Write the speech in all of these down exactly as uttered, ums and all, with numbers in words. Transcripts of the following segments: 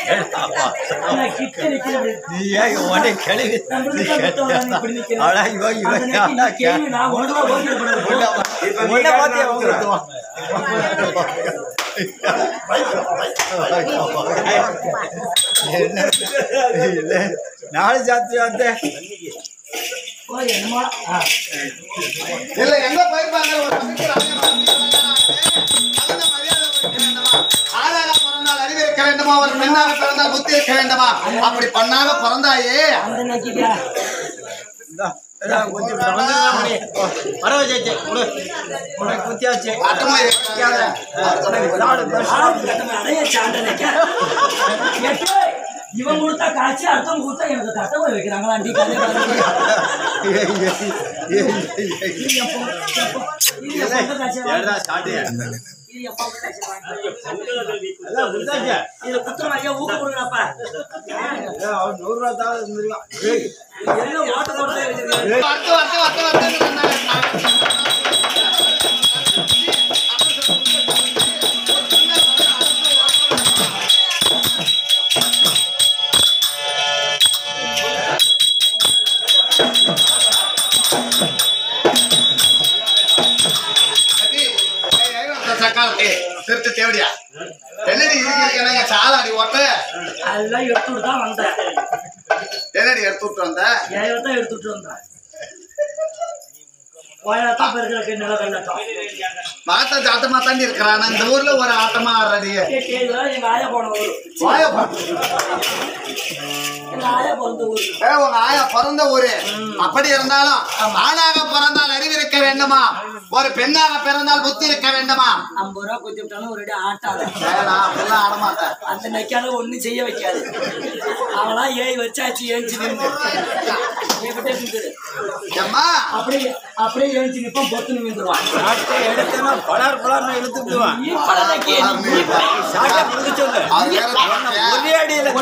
நீ ஏன் உடனே கிளவி அடா இவ இவ உன்னை பார்த்து ஊத்துவான் நாலு ஜாத்தி வந்து இல்ல எங்க போயிருப்பாங்க ஆளாக பிறந்தால் அறிவு இருக்க வேண்டுமா ஒரு பெண்ணாக பிறந்தால் புத்தி இருக்க வேண்டுமா அப்படி பண்ணாக பிறந்தாயே கொஞ்சம் பரவாயில்லை குத்தியாச்சு இவன் கொடுத்தா காய்ச்சி அடுத்தவங்க கொடுத்தா எனக்கு கட்ட போய் வைக்கிறாங்களா ஊக்க கொடுக்குறாப்பா நூறு ரூபா தான் ஓட்ட போட்டு திருட்டு தேவடியா என்னடி இருக்கு சால அடி ஓட்ட அதெல்லாம் எடுத்துட்டு தான் வந்தேன் என்னடி எடுத்து விட்டு வந்த தான் எடுத்துட்டு வந்தேன் போயாத்தான் பெருக்கிறக்கு நில வெள்ளட்டம் மாத்தா ஜாத்தமா தாண்டி இருக்கிறான் இந்த ஊர்ல ஒரு ஆட்டமா ஆடுறடி எங்க ஆயா போன ஊர் ஆயா எங்க ஆயா பிறந்த ஊர் ஏ உங்க ஆயா பிறந்த ஊரு அப்படி இருந்தாலும் ஆணாக பிறந்தால் அறிவு இருக்க வேண்டுமா ஒரு பெண்ணாக பிறந்தால் புத்தி இருக்க வேண்டுமா ஐம்பது ரூபா கொடுத்துட்டாலும் ஒரு ஆட்டாத அப்படிலாம் ஆட மாட்டேன் அந்த நெக்கால ஒண்ணும் செய்ய வைக்காது அவளா ஏய் வச்சாச்சு ஏஞ்சி நின்று அப்படியே அப்படியே ஏஞ்சி நிப்பான் பொத்து நின்றுவான் எடுத்தா பலார் பலார் இழுத்து விடுவான் ஒரே அடியில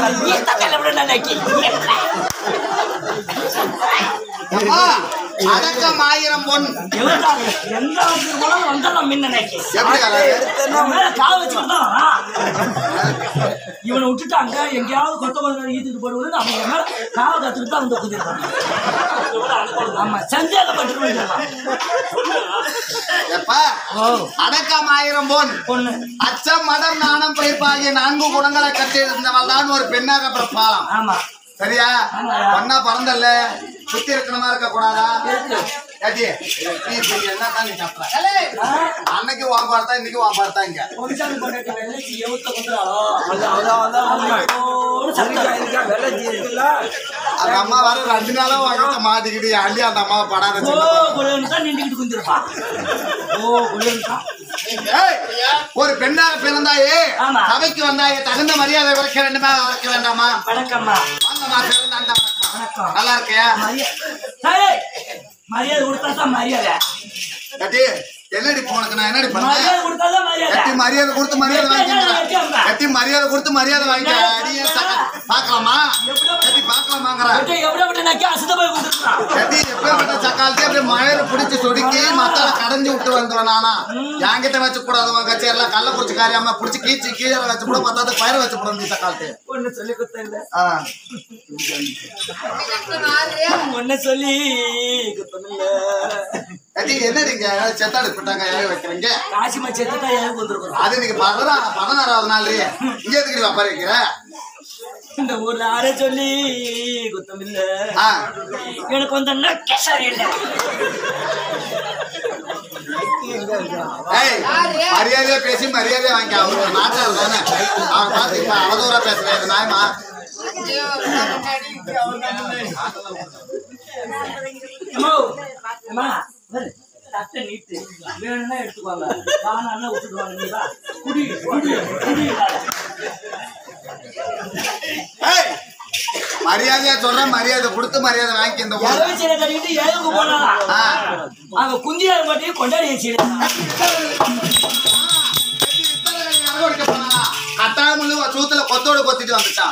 அடக்கம் ஆயிரம் பொன் எந்த வந்தாலும் மின்ன நினைக்கி கால வச்சுக்கிட்டா இவனை விட்டுட்டாங்க எங்கேயாவது கொத்த கொஞ்சம் ஈத்துட்டு போடுவது அவங்க மேல கால கத்துக்கிட்டு தான் வந்து குதிருக்காங்க ஆமா சந்தேகப்பட்டு அடக்கம் ஆயிரம் பொன் பொண்ணு அச்சம் மதம் நாணம் பயிர்ப்பாகிய நான்கு குணங்களை கற்றிருந்தவள் தான் ஒரு பெண்ணாக பிறப்பாளாம். ஆமா சரியா பொண்ணா பிறந்தல்ல சுத்தி இருக்கணுமா இருக்க கூடாதா அன்னைக்கு வாம்பாடுத்தா இன்னைக்கு வாம்பாடுத்தா இங்க அந்த அம்மா வர ரெண்டு நாளும் வாங்கிட்ட மாட்டிக்கிட்டு அள்ளி அந்த அம்மாவை படாத ஒரு பெண்ணாக பிறந்தாயே சபைக்கு வந்தாயே தகுந்த மரியாதை வளர்க்க வேண்டுமா வளர்க்க வேண்டாமா வாங்கம்மா பிறந்தாண்டா நல்லா இருக்கியா மரியாதை கொடுத்தாதான் மரியாதை என்னடி போனக்கு நான் என்னடி பண்ணேன் மரியாதை கொடுத்து மரியாதை வாங்கிக்கிறேன் கட்டி மரியாதை கொடுத்து மரியாதை வாங்கிக்க பாக்கலாமா கட்டி பாக்கலாமாங்கிற கட்டி எப்ப சக்காலத்தையும் அப்படியே மழையில பிடிச்சி சொடுக்கி மத்தால கடைஞ்சி விட்டு வந்துடுவேன் நானா என்கிட்ட வச்சு கூடாது உங்க கச்சேரில கள்ள பிடிச்சி காரியாம பிடிச்சி கீச்சு கீழே வச்சு கூட பத்தாவது பயிரை வச்சு கூட நீ சக்காலத்து ஒன்னு சொல்லி குத்த ஒன்னு சொல்லி என்னடிங்க செத்தாடு போட்டாங்க வைக்கிறீங்க காசிமா செத்துட்டா ஏன் வந்துருக்கோம் அது இன்னைக்கு பதினாறு பதினாறாவது நாள் இங்க எதுக்கு வப்பாரு வைக்கிற இந்த ஊர்ல யாரே சொல்லி குத்தம் இல்ல எனக்கு வந்து நக்கே சரியில்லை மரியாதையா பேசி மரியாதையா வாங்கிக்க அவங்க நாட்டாள் தானே அவன் பார்த்து இப்ப அவதூறா பேசுறேன் நாயமா தட்டை நீட்டு வேணும்னா எடுத்துக்குவாங்க வானா விட்டுடுவாங்க நீங்களா குடி குடி குடி மரியாதையா சொல்ற மரியாதை கொடுத்து மரியாதை வாங்கி இந்த கட்டிட்டு ஏழுக்கு போனா அங்க குஞ்சியா மட்டும் கொண்டாடி கட்டாயமுள்ளு சூத்துல கொத்தோடு கொத்திட்டு வந்துட்டான்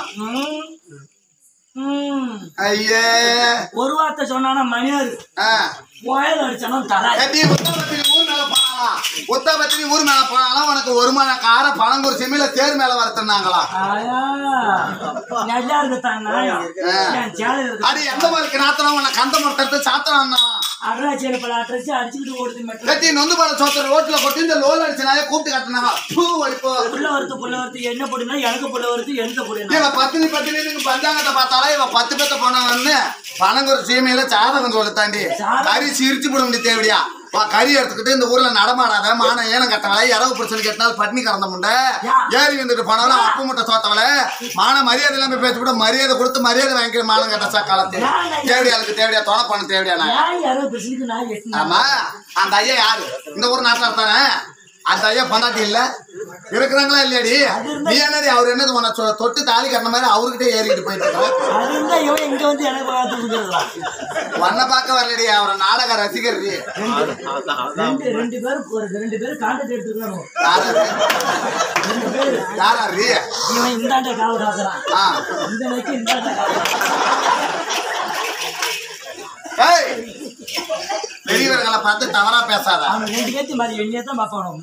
ஐயே ஒரு வார்த்தை சொன்னா மணியாரு போயல் அடிச்சாலும் தரா ஊர் மேல சொன்னாங்களாம் உத்தபத்திரி ஊர் மேல போனாலும் உனக்கு ஒரு மணி கார பழங்கூர் செம்மியில தேர் மேல வரத்துனாங்களாம். நல்லா இருக்கு அது எந்த மாதிரி நாத்தனம் உனக்கு அந்த மரத்தை சாத்தனா அட்ராச்சியில பல அட்ரஸ் அடிச்சுக்கிட்டு ஓடுது கட்டி நொந்து பழம் சோத்துற ரோட்ல கொட்டி இந்த லோல் அடிச்சுனாலே கூப்பிட்டு கட்டினாங்க பூ வலிப்போ புள்ள வருத்து புள்ள வருத்து என்ன போடுனா எனக்கு புள்ள வருத்து எனக்கு போடுனா இவ பத்தினி பத்தினி பஞ்சாங்கத்தை பார்த்தாலே இவ பத்து பேத்த போனவன்னு பணங்கூர் சீமையில சாதகம் சொல்ல தாண்டி கறி சிரிச்சு போட முடியும் தேவையா கறி எடுத்துக்கிட்டு இந்த ஊர்ல நடமாடாத மான ஏனம் கட்டவளை இரவு பிரச்சனை கேட்டாலும் பட்னி கறந்த முண்டை ஏறி வந்துட்டு போனாலும் அப்பு முட்டை சோத்தவளை மான மரியாதை இல்லாம பேச்சு கூட மரியாதை கொடுத்து மரியாதை வாங்கிக்கிற மானம் கட்டச்சா காலத்து தேவையாளுக்கு தேவையா தொலை பண்ண தேவையா ஆமா அந்த ஐயா யாரு இந்த ஊர் நாட்டில் இருத்தானே அந்த ஐயா பொண்டாட்டி இல்ல இருக்கிறாங்களா இல்லையாடி நீ என்னடி அவர் என்னது உன தொட்டு தாலி கட்டின மாதிரி அவர்கிட்ட ஏறிட்டு போயிட்டு வண்ண பார்க்க வரலடி அவரை நாடக ரசிகர் ரெண்டு பேரும் ரெண்டு பேரும் கான்டாக்ட் எடுத்துக்கணும் யாராரு இவன் இந்தாண்ட காவல் காக்குறான் இந்த நோக்கி இந்தாண்ட பெரியவர்களை பார்த்து தவறா பேசாத அவன் ரெண்டு பேர்த்தி மாதிரி எண்ணியே தான் பார்ப்பணும்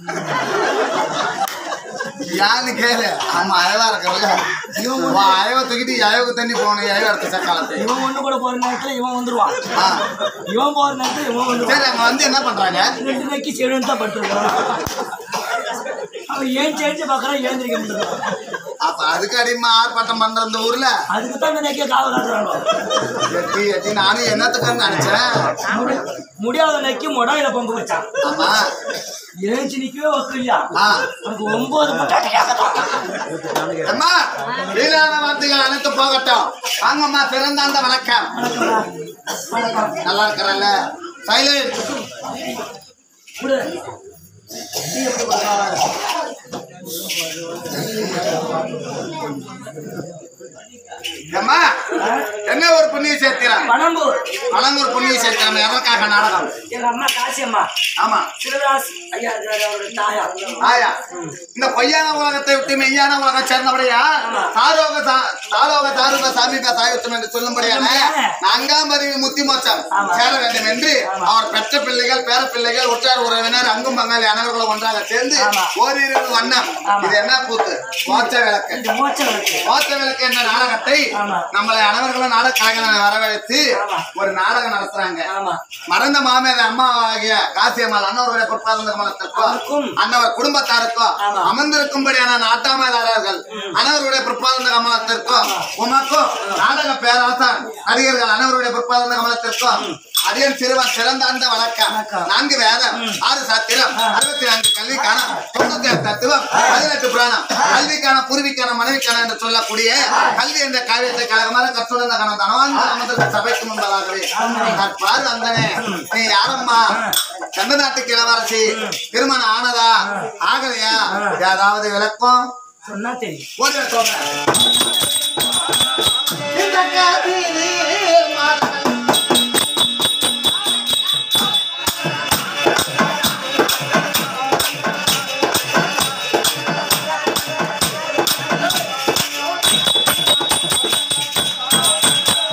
யாரு கேளு ஆமா அயவா இருக்கல அயவ தூக்கிட்டு அயவுக்கு தண்ணி போகணும் அயவ எடுத்த காலத்து இவன் ஒண்ணு கூட போற நேரத்துல இவன் வந்துருவான் இவன் போற நேரத்துல இவன் வந்துருவான் சரி அங்க வந்து என்ன பண்றாங்க ரெண்டு நோக்கி செவன் தான் படுத்துருக்கான் அவன் ஏன் சேர்த்து பாக்குறான் ஏந்திரிக்க முடியாது அப்ப அதுக்கு அடிமா ஆர்ப்பாட்டம் பண்ற இந்த ஊர்ல அதுக்கு தான் நோக்கிய காவல் காக்குறாங்க எட்டி எட்டி நானும் என்னத்துக்குன்னு நினைச்சேன் முடியாத நோக்கி மொடாயில பங்கு வச்சான் ஆமா ஏஞ்சி நிக்கவே வக்கு இல்லையா உனக்கு ஒன்பது அம்மா வீரான வார்த்தைகள் அனைத்து போகட்டும் வாங்கம்மா பிறந்தாந்த வணக்கம் நல்லா இருக்கிறல்ல சைலண்ட் அம்மா என்ன ஒரு புண்ணிய சேர்க்கிறான் பணம்பூர் பழங்கூர் புண்ணிய சேர்க்கிறான் எதற்காக நாடகம் எங்க அம்மா காசி அம்மா ஆமா சிவதாஸ் ஐயா அவருடைய தாயா ஆயா இந்த பொய்யான உலகத்தை விட்டு மெய்யான உலகம் சேர்ந்தபடியா சாரோக சாரோக தாருக சாமிக சாயுத்தம் என்று சொல்லும்படியான நான்காம்பதி முத்தி மோட்சம் சேர வேண்டும் என்று அவர் பெற்ற பிள்ளைகள் பேர பிள்ளைகள் உற்றார் உறவினர் அங்கும் பங்காளி அனைவர்களும் ஒன்றாக சேர்ந்து ஓரிரு வண்ணம் இது என்ன கூத்து மோட்ச விளக்கு மோட்ச விளக்கு மோட்ச விளக்கு என்ற நாடகத்தை நம்மளை அனைவர்களும் நாடக கலைஞர்களை வரவழைத்து ஒரு நாடகம் நடத்துறாங்க மறந்த மாமேத அம்மா ஆகிய காசியம்மாள் அன்னவருடைய பொற்பாதந்த கமலத்திற்கும் அன்னவர் குடும்பத்தாருக்கும் அமர்ந்திருக்கும்படியான நாட்டாமையாளர்கள் அனைவருடைய பொற்பாதந்த கமலத்திற்கும் உமக்கும் நாடக பேராசான் நடிகர்கள் அனைவருடைய பொற்பாதந்த கமலத்திற்கும் அதிகம் சிறுவன் சிறந்த அந்த வழக்கம் நான்கு வேதம் ஆறு சாத்திரம் அறுபத்தி நான்கு கல்விக்கான தொண்ணூத்தி ஏழு தத்துவம் பதினெட்டு புராணம் கல்விக்கான பூர்விக்கான மனைவிக்கான என்று சொல்லக்கூடிய கல்வி என்ற காவியத்தை கழகமாக கற்றுள்ள கணம் தனவான் சபைக்கு முன்பதாகவே பாரு வந்தனே நீ யாரம்மா சந்த நாட்டுக்கு இளவரசி திருமணம் ஆனதா ஆகலையா ஏதாவது விளக்கம் சொன்னா தெரியும் ஒரு சொல்றேன்